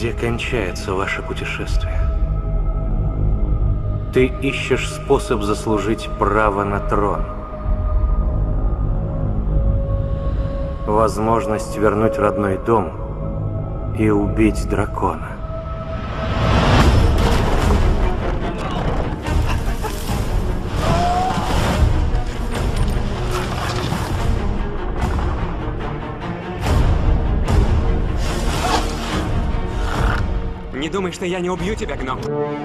Где кончается ваше путешествие? Ты ищешь способ заслужить право на трон. Возможность вернуть родной дом и убить дракона. Не думай, что я не убью тебя, гном.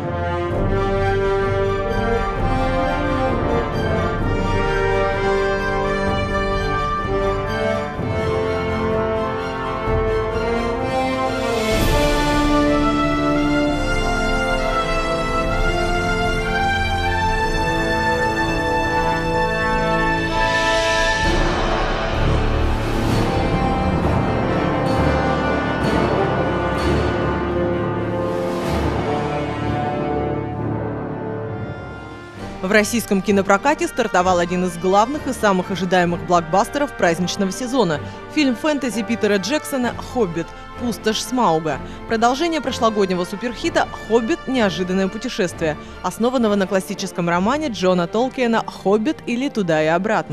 В российском кинопрокате стартовал один из главных и самых ожидаемых блокбастеров праздничного сезона – фильм фэнтези Питера Джексона «Хоббит. Пустошь Смауга». Продолжение прошлогоднего суперхита «Хоббит. Неожиданное путешествие», основанного на классическом романе Джона Толкиена «Хоббит» или «Туда и обратно».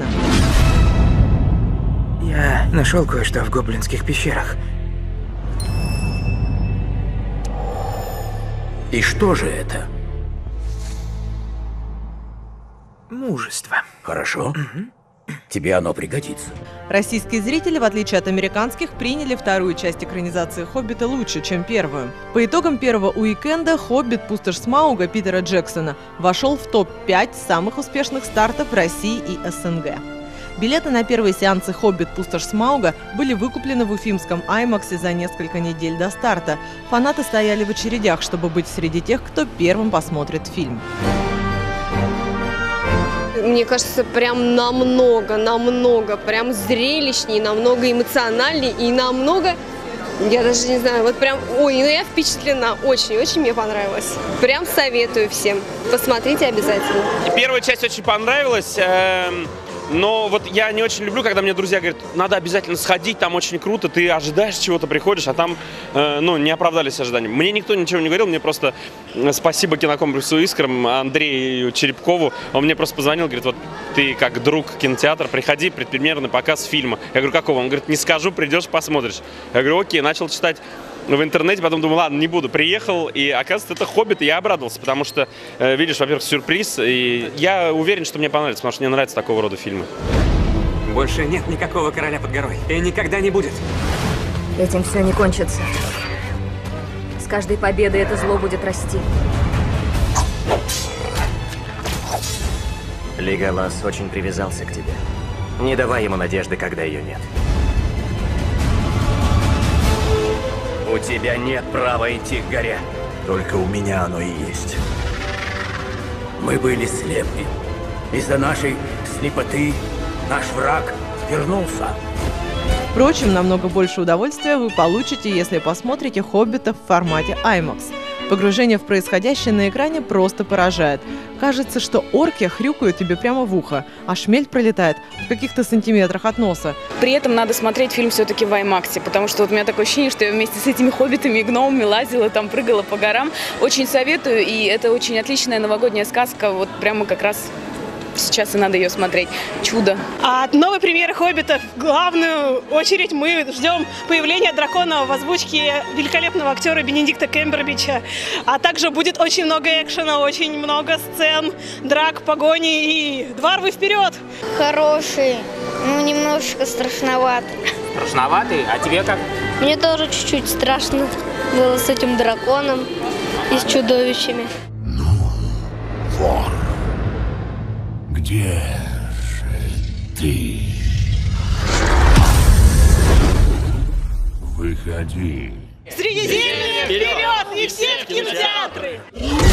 Я нашел кое-что в гоблинских пещерах. И что же это? Мужество. Хорошо. Тебе оно пригодится. Российские зрители, в отличие от американских, приняли вторую часть экранизации «Хоббита» лучше, чем первую. По итогам первого уикенда «Хоббит. Пустошь Смауга» Питера Джексона вошел в топ-5 самых успешных стартов в России и СНГ. Билеты на первые сеансы «Хоббит. Пустошь Смауга» были выкуплены в уфимском IMAX за несколько недель до старта. Фанаты стояли в очередях, чтобы быть среди тех, кто первым посмотрит фильм. Мне кажется, прям намного, прям зрелищней, намного эмоциональней и намного, я даже не знаю, вот прям, ой, ну я впечатлена, очень мне понравилось. Прям советую всем, посмотрите обязательно. Первая часть очень понравилась. Но вот я не очень люблю, когда мне друзья говорят, надо обязательно сходить, там очень круто, ты ожидаешь чего-то, приходишь, а там, не оправдались ожидания. Мне никто ничего не говорил, мне просто спасибо кинокомплексу «Искрам», Андрею Черепкову, он мне просто позвонил, говорит, вот ты как друг кинотеатра, приходи, предпремьерный показ фильма. Я говорю, какого? Он говорит, не скажу, придешь, посмотришь. Я говорю, окей, начал читать в интернете, потом думал, ладно, не буду. Приехал, и оказывается, это «Хоббит», и я обрадовался, потому что, видишь, во-первых, сюрприз, и я уверен, что мне понравится, потому что мне нравятся такого рода фильмы. Больше нет никакого короля под горой, и никогда не будет. Этим все не кончится. С каждой победой это зло будет расти. Леголас очень привязался к тебе. Не давай ему надежды, когда ее нет. У тебя нет права идти к горе. Только у меня оно и есть. Мы были слепы. Из-за нашей слепоты наш враг вернулся. Впрочем, намного больше удовольствия вы получите, если посмотрите «Хоббита» в формате IMAX. Погружение в происходящее на экране просто поражает. Кажется, что орки хрюкают тебе прямо в ухо, а шмель пролетает в каких-то сантиметрах от носа. При этом надо смотреть фильм все-таки в IMAX, потому что вот у меня такое ощущение, что я вместе с этими хоббитами и гномами лазила, там прыгала по горам. Очень советую, и это очень отличная новогодняя сказка, вот прямо как раз сейчас и надо ее смотреть. Чудо. А от новой премьеры «Хоббита» в главную очередь мы ждем появления дракона в озвучке великолепного актера Бенедикта Камбербэтча. А также будет очень много экшена, очень много сцен, драк, погони и дварвы вперед! Хороший, немножечко страшноватый. Страшноватый? А тебе как? Мне тоже чуть-чуть страшно было с этим драконом и с чудовищами. Вор. Где же ты? Выходи. Средиземье вперед! И все в кинотеатры!